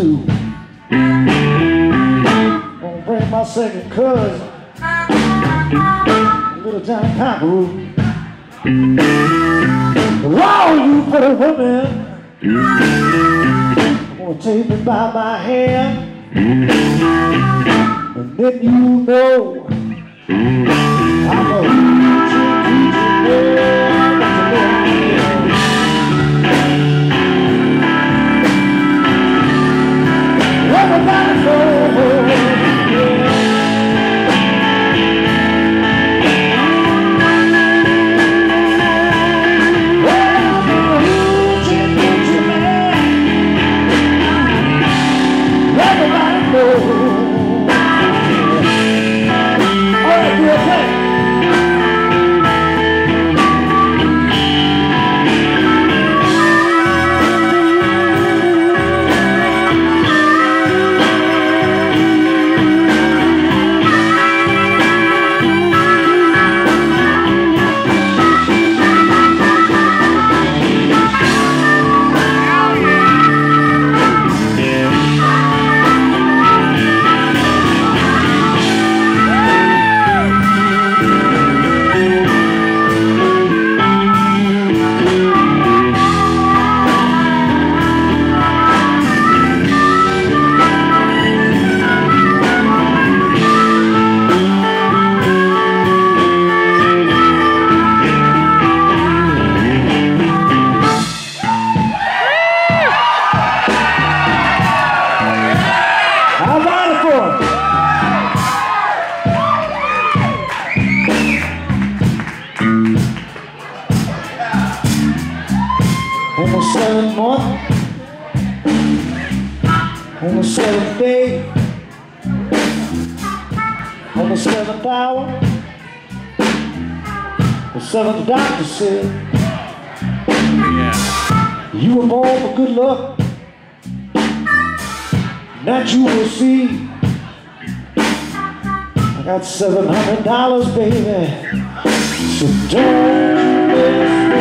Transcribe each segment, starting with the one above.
too. Gonna bring my second cousin, little Johnny Cockaroo. All you pretty women, I'm gonna take me by my hand, and then you know I'm gonna everybody knows. On the 7th month, on the 7th day, on the 7th hour, the 7th doctor said, you were born for good luck, that you will see. I got $700, baby, so don't miss me.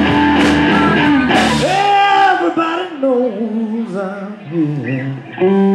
Everybody knows I'm here.